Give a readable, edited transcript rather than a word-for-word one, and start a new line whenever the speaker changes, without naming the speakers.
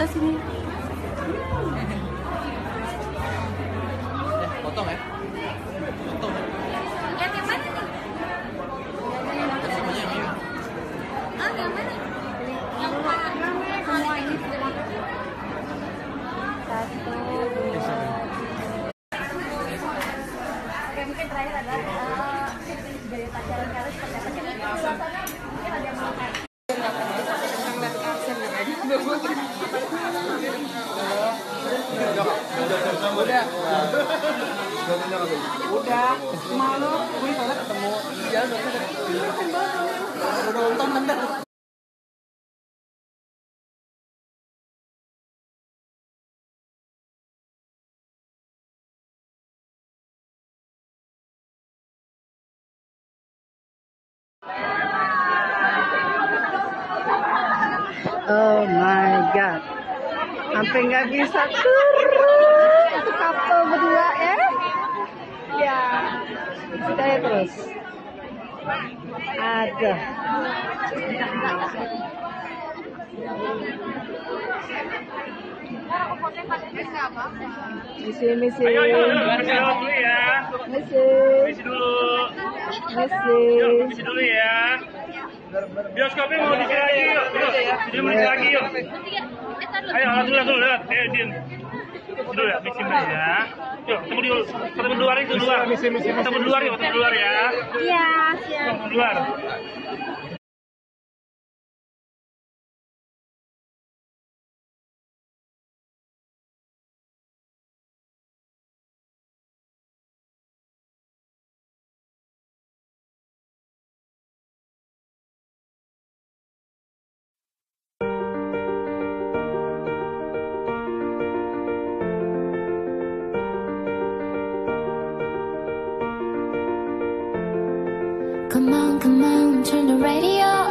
atas ini.
Potong ya. Potong.
Yang mana nih?
Semuanya yang ini.
Yang mana? Yang mana? Semua ini semua. 1, 2. Oke, mungkin terakhir adalah dari pacaran kalian seperti apa? Mungkin ada yang mau kayak
Udah, malu, gue sana ketemu. Iya, udah nonton bener. Oh my god, sampai nggak bisa turun couple berdua ya. Ya, saya terus. Ada. Misi.
Ayo, misi dulu ya. Misi dulu. Misi dulu ya. Bioskopnya mau dikira lagi yuk. Jadi mau dikira lagi yuk. Ayo, dulu lihat. Ayo, Din. Dulu ya, misi ya. Yuk, ketemu di luar itu luar. Ketemu di luar ya.
iya, siap.
Ketemu di luar.
Come on, turn the radio